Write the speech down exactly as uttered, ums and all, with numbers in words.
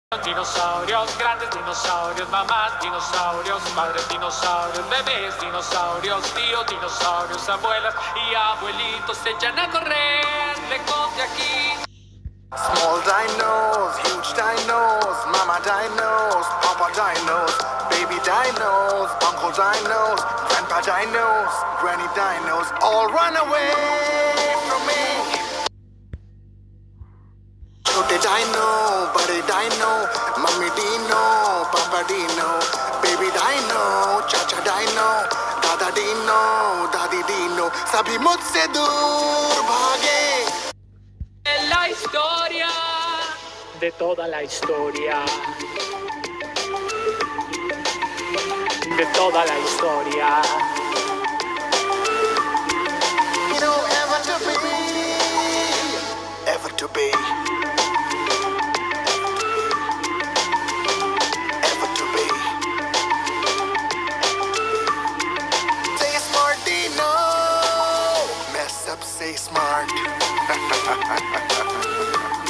Dinosaurios, grandes dinosaurios, mamás dinosaurios, padres dinosaurios, bebés dinosaurios, tíos dinosaurios, abuelas y abuelitos se echan a correr lejos de aquí. Small dinos, huge dinos, mama dinos, papa dinos, baby dinos, uncle dinos, grandpa dinos, granny dinos, all run away from me. Chote dino, bade dino, mummy dino, papa dino, baby dino, chacha dino, dada dino, dadi dino, sabhi mujhse dur bhage. La historia de toda la historia, de toda la historia. You know, ever to be, ever to be, ever to be. Say smart, Dino. Mess up, say smart.